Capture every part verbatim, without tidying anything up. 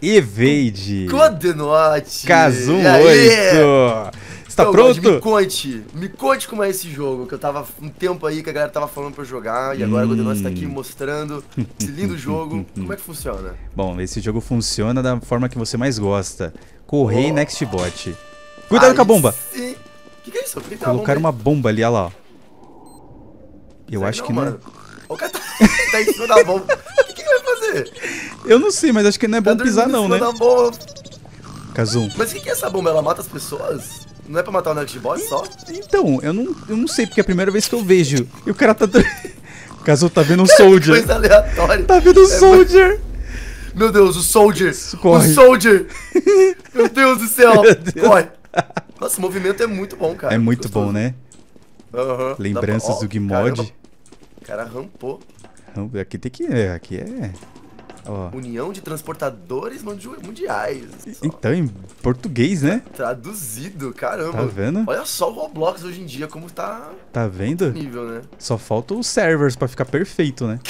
Evade. Godenote. Kazum oito. Você tá então, pronto? God, me conte. Me conte como é esse jogo. Que eu tava um tempo aí que a galera tava falando pra eu jogar. E agora hum. o Godenote tá aqui mostrando esse lindo jogo. Como é que funciona? Bom, esse jogo funciona da forma que você mais gosta. Correr oh. Nextbot. Cuidado Aí com a bomba. Sim. Que que é isso? Que Colocaram uma bomba ali, olha lá. Eu Sei acho não, que mano. não é... O cara tá, tá em cima da bomba. O que, que ele vai fazer? Eu não sei, mas acho que não é bom tá pisar não, né? Da bomba. Kazum. Mas o que, que é essa bomba? Ela mata as pessoas? Não é pra matar o Nextbot só? Então, eu não, eu não sei, porque é a primeira vez que eu vejo. E o cara tá... O Kazum tá vendo um Soldier. Coisa aleatória. Tá vendo um é Soldier. Meu Deus, o Soldier. Corre. O Soldier. Meu Deus do céu. Deus. Corre. Nossa, o movimento é muito bom, cara. É muito gostoso. Bom, né? Uhum. Lembranças pra... oh, do Gmod. O cara rampou. Aqui tem que... É, aqui é... Ó. União de Transportadores Mundiais. Então, em português, né? Traduzido, caramba. Tá vendo? Olha só o Roblox hoje em dia, como tá... Tá vendo? Nível, né? Só faltam os servers pra ficar perfeito, né?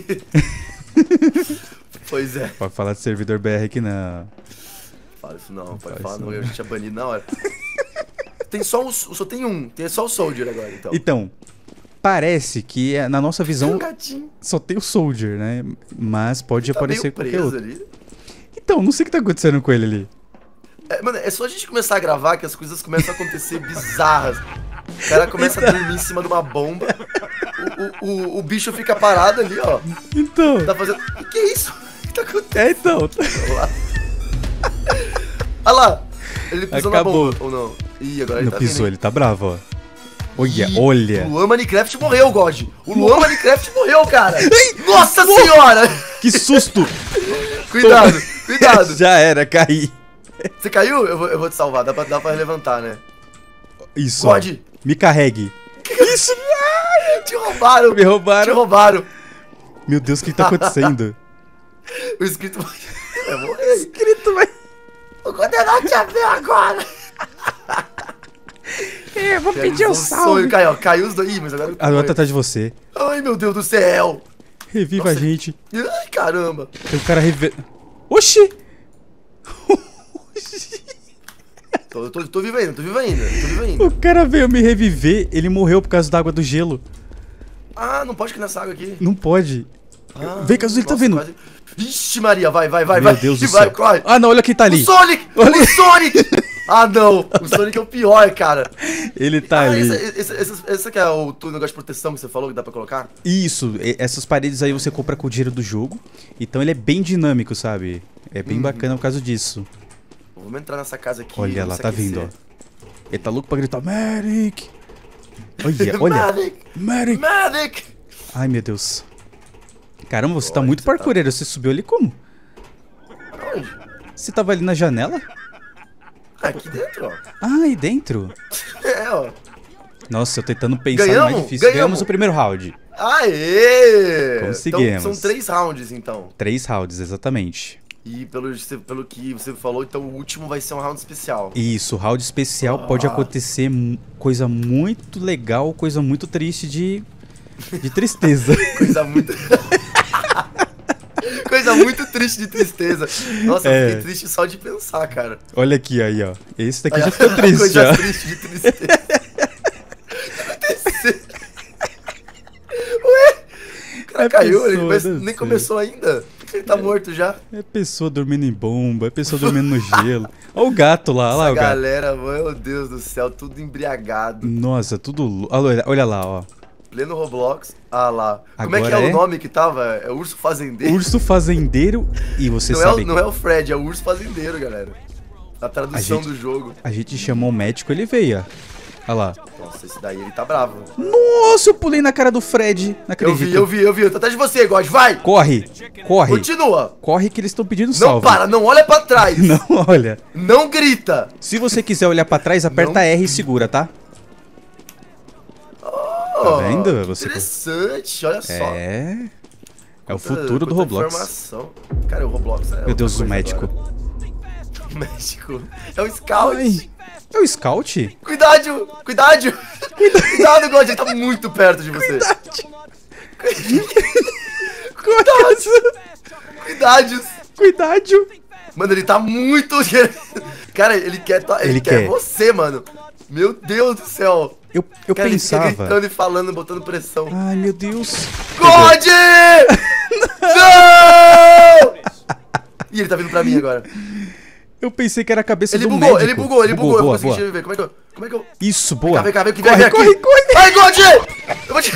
Pois é. Pode falar de servidor B R aqui não. Fala isso não, não pode falar não, eu já tinha banido na hora. Tem só um, só tem um, tem só o Soldier agora, então. Então, parece que na nossa visão um só tem o Soldier, né? Mas pode tá aparecer meio qualquer preso outro. Ali. Então, não sei o que tá acontecendo com ele ali. É, mano, é só a gente começar a gravar que as coisas começam a acontecer bizarras. O cara começa então... a dormir em cima de uma bomba. O, o, o, o bicho fica parado ali, ó. Então. Tá fazendo... O que é isso? O que tá acontecendo? É, então. Olha lá. Olha lá. Ele pisou Acabou. na bomba, ou não? Ih, agora ele não tá pisou, vindo. ele tá bravo, ó. Olha, Ih, olha. O Luan Minecraft morreu, God. O Luan Minecraft morreu, cara. Nossa senhora. Que susto. Cuidado, cuidado. Já era, caí. Você caiu? Eu vou, eu vou te salvar, dá pra, dá pra levantar, né? Isso, God. Ó, me carregue. Que isso? Te roubaram. Me roubaram. Te roubaram. Meu Deus, o que tá acontecendo? O inscrito vai morrer. O inscrito vai... O Godenote já veio agora. É, eu vou pedir um salve. Caiu, caiu os dois. Ih, mas agora... A outra tá atrás de você. Ai, meu Deus do céu. Reviva Nossa. a gente. Ai, caramba. Tem um cara rever... Oxi. Tô, tô, tô vivo ainda, tô vivo ainda, tô vivo ainda. O cara veio me reviver, ele morreu por causa da água do gelo. Ah, não pode cair nessa água aqui. Não pode. Ah, Vem, Cazu, ele tá vindo. Quase... Ixi, Maria, vai, vai, vai, Meu vai. Deus do vai, céu. corre. Ah, não, olha quem tá ali. O Sonic! Olha... O Sonic! Ah, não. O Sonic é o pior, cara. Ele tá ah, ali. Esse, esse, esse, esse aqui é o, o negócio de proteção que você falou que dá pra colocar? Isso, essas paredes aí você compra com o dinheiro do jogo. Então ele é bem dinâmico, sabe? É bem hum. bacana por causa disso. Vamos entrar nessa casa aqui. Olha lá, tá vindo, ó. Ele tá louco pra gritar, Medic! Olha, olha. Medic! Medic! Medic! Ai, meu Deus. Caramba, você olha, tá muito você parkoureiro. Tá... Você subiu ali como? Onde? Você tava ali na janela? Aqui dentro, ó. Ah, aí dentro? É, ó. Nossa, eu tentando pensar ganhamos, no mais difícil. Ganhamos. Ganhamos o primeiro round. Aê! Conseguimos. Então, são três rounds, então. Três rounds, exatamente. E pelo, pelo que você falou, então o último vai ser um round especial. Isso, round especial ah. pode acontecer coisa muito legal, coisa muito triste de, de tristeza. Coisa muito... coisa muito triste de tristeza. Nossa, é. eu fiquei triste só de pensar, cara. Olha aqui, aí, ó. Esse daqui já ficou triste, coisa já. triste de tristeza. Ué? O cara é caiu, pessoa, ele nem sei. começou ainda. Ele tá morto já. É pessoa dormindo em bomba, é pessoa dormindo no gelo. Olha o gato lá, olha lá o gato. Galera, meu Deus do céu, tudo embriagado. Nossa, tudo... Olha, olha lá, ó. Pleno Roblox. Ah lá. Como Agora é que é, é o nome que tava? É Urso Fazendeiro? Urso Fazendeiro e você não sabe... É o, não é o Fred, é o Urso Fazendeiro, galera. A tradução a gente, do jogo. A gente chamou o médico, ele veio, ó. Olha lá. Nossa, esse daí ele tá bravo. Nossa, eu pulei na cara do Fred. Não acredito. Eu vi, eu vi, eu vi. Eu tô atrás de você, God. Vai! Corre, corre. Continua. Corre que eles estão pedindo não salve. Não para, não olha pra trás. Não olha. Não grita. Se você quiser olhar pra trás, aperta não. R e segura, tá? Oh, tá vendo? Você... Interessante, olha só. É. É o futuro do Roblox. Informação. Cara, o Roblox é. Meu Deus, o médico. O médico. É o Scout. Ai. É o Scout? Cuidado! Cuidado! Cuidado, God, ele tá muito perto de você. Cuidado! Cuidado! Cuidado! Mano, ele tá muito... Cara, ele quer, ele Ele quer, quer. você, mano. Meu Deus do céu. Eu, eu Cara, ele fica pensava... gritando e falando, botando pressão. Ai, meu Deus. God! Não! Ih, ele tá vindo pra mim agora. Eu pensei que era a cabeça Ele do bugou, médico. ele bugou, ele bugou. Eu Boa, consegui boa. ver. Como é que eu... Como é que eu... Isso, boa. Vem cá, vem cá, vem Corre, vem aqui. corre, corre. Vai, God! Eu vou te...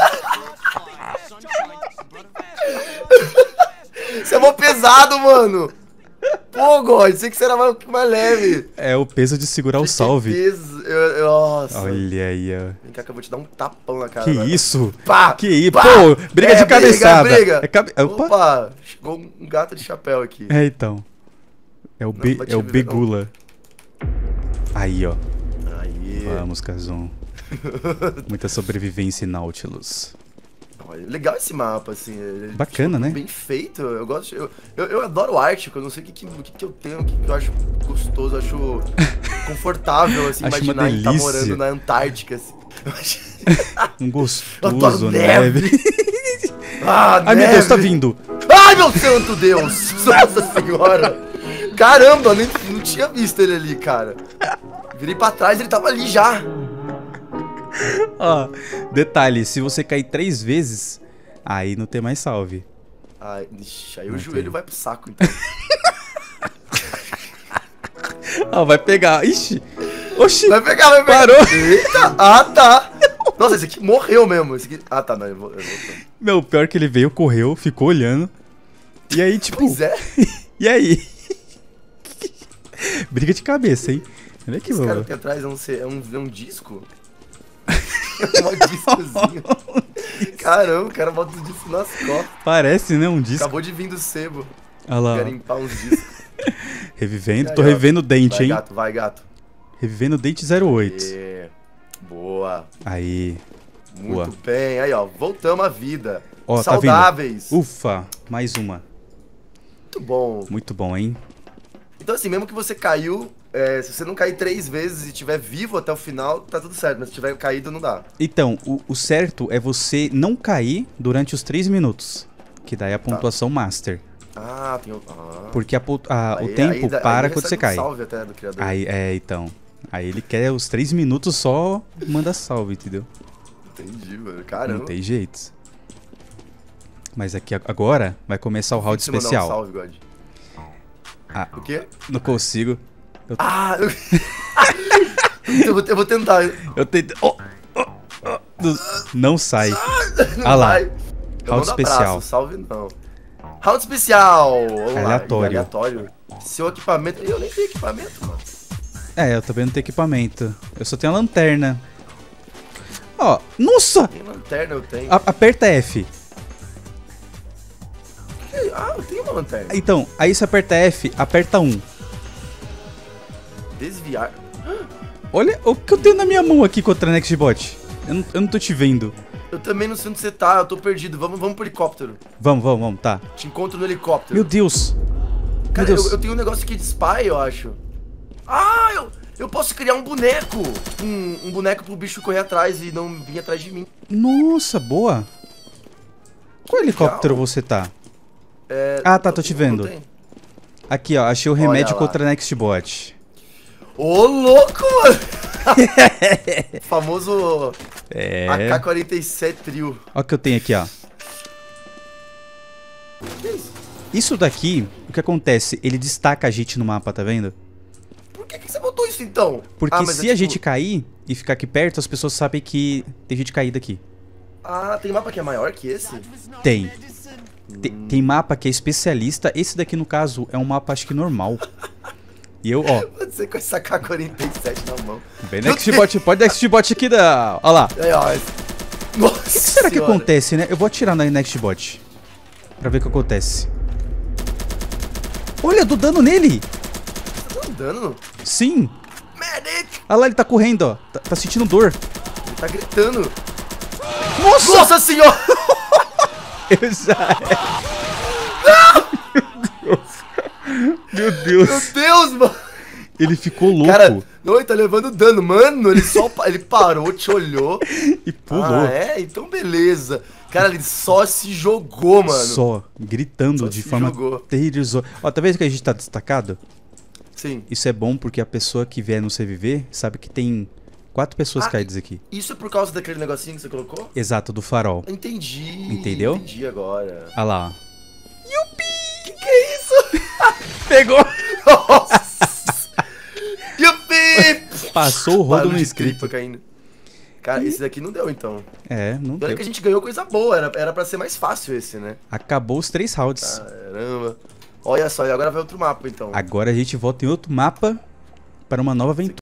Você é mó pesado, mano. Pô, God, sei que você era mais, mais leve. É o peso de segurar o Que salve. peso. Eu, eu- nossa. Olha aí, ó. Vem cá que eu vou te dar um tapão na cara. Que agora. isso? Pá, Que isso? pá. Pô, briga É, de cabeçada. Briga, briga. É cabe... Opa. Opa, chegou um gato de chapéu aqui. É, então. É o, Não be... vai te é o ver, não. Begula. Aí, ó. Aí. Vamos, Kazon. Muita sobrevivência em Nautilus. Olha, legal esse mapa, assim. ele- Bacana, né? Bem feito. Eu gosto. Eu, eu, eu adoro o Ártico. Eu não sei o que, que, o que, que eu tenho, o que, que eu acho gostoso, eu acho confortável, assim, Acho uma imaginar que tá delícia. morando na Antártica, assim. Eu acho- Um Eu adoro gostoso, neve. neve. Ah, Ai, meu Deus, tá neve. vindo. Ai, meu santo Deus! Nossa senhora! Caramba, nem, não tinha visto ele ali, cara. Virei pra trás, ele tava ali já. Ó, detalhe, se você cair três vezes, aí não tem mais salve. Ai, ixi, aí Não o joelho tem. vai pro saco, então. Ó, vai pegar. Ixi. Oxi. Vai pegar, vai pegar. Parou. Eita, ah, tá. Nossa, esse aqui morreu mesmo. Esse aqui... Ah, tá, não, eu vou... Eu vou... Meu, pior que ele veio, correu, ficou olhando. E aí, tipo... Pois é. E aí? Briga de cabeça, hein? Olha que Esse cara boa. aqui atrás é um, é um, é um disco? É um discozinho. Caramba, o cara bota o disco nas costas. Parece, né? Um disco. Acabou de vir do sebo. Olha lá. ó. Garimpar uns discos. Revivendo. Aí, Tô ó. revendo o dente, Vai, hein? gato, vai, gato. Revivendo o dente zero oito. É. Boa. Aí. Muito Boa. bem. Aí, ó, voltamos à vida. Ó, tá vindo. Saudáveis. Ufa, mais uma. Muito bom. Muito bom, hein? Então, assim, mesmo que você caiu, é, se você não cair três vezes e estiver vivo até o final, tá tudo certo. Mas se tiver caído, não dá. Então, o, o certo é você não cair durante os três minutos. Que daí é a pontuação master. Ah, tem o... Ah. Porque a pontu- a- o Aí- tempo aí dá- para aí quando você recebe um cai. salve até do criador. Aí, é, então. Aí ele quer os três minutos só, manda salve, entendeu? Entendi, mano. Caramba. Não tem jeito. Mas aqui a- agora vai começar o round Você mandar especial. Um salve, God. Ah, O quê? não consigo. Ah! Eu, eu, vou, eu vou tentar. Eu tentei. Oh, oh, oh, não- não sai. Não Ah lá. vai. Eu Round mando especial. abraço, salve não. Round especial! Vamos lá. Aleatório. E aleatório. Seu equipamento. Eu nem tenho equipamento, mano. É, eu também não tenho equipamento. Eu só tenho a lanterna. Ó, nossa! Nem lanterna eu tenho. A- aperta F. Ah, eu tenho uma lanterna. Então, aí você aperta F, aperta um. Desviar. Olha o que eu tenho na minha mão aqui contra a Nextbot. Eu não, eu não tô te vendo. Eu também não sei onde você tá, eu tô perdido. Vamos, vamos pro helicóptero. Vamos, vamos, vamos, tá. Te encontro no helicóptero. Meu Deus. Cara, Meu Deus. eu, eu tenho um negócio aqui de spy, eu acho. Ah, eu, eu posso criar um boneco. Um, um boneco pro bicho correr atrás e não vir atrás de mim. Nossa, boa. Qual helicóptero Legal. você tá? É, Ah, tá, tô eu- te eu vendo. não tenho. Aqui, ó, achei o remédio lá. contra a Nextbot. Ô, louco, mano! Famoso É. A K quarenta e sete Trio. Olha o que eu tenho aqui, ó. Que isso? Isso daqui, o que acontece? Ele destaca a gente no mapa, tá vendo? Por que, que você botou isso então? Porque Ah, mas se é a tipo- gente cair e ficar aqui perto, as pessoas sabem que tem gente caída aqui. Ah, tem mapa que é maior que esse? Tem. Tem, tem mapa que é especialista. Esse daqui, no caso, é um mapa, acho que normal. E eu, ó, Pode ser com essa K quarenta e sete na mão. vem Nextbot, pode Nextbot aqui da... Olha lá. É, ó. esse- Nossa O que será que senhora. acontece, né? Eu vou atirar na Nextbot. Pra ver o que acontece. Olha, dou dano nele. Tá andando? Sim. Medic! Olha lá, ele tá correndo, ó. Tá, tá sentindo dor. Ele tá gritando. Nossa! Nossa senhora! Eu já... Meu Deus. Meu Deus, mano! Ele ficou louco Cara, não, ele tá levando dano. Mano, ele só pa- ele parou, te olhou. e pulou. Ah, é? Então beleza. Cara, ele só se jogou, mano. Só, gritando Só de se forma jogou. terrorizou. Ó, tá vendo que a gente tá destacado? Sim. Isso é bom porque a pessoa que vier nos reviver sabe que tem quatro pessoas Ah, caídas aqui. Isso é por causa daquele negocinho que você colocou? Exato, do farol. Entendi. Entendeu? Entendi agora. Olha lá, ó. Que que é isso? Pegou! Nossa! Yupi! Passou o rodo Barulho no de inscrito. tripa caindo. Cara, esse daqui não deu, então. É, não E olha deu. que a gente ganhou coisa boa, era, era pra ser mais fácil esse, né? Acabou os três rounds. Caramba. Olha só, e agora vai outro mapa, então. Agora a gente volta em outro mapa para uma nova aventura.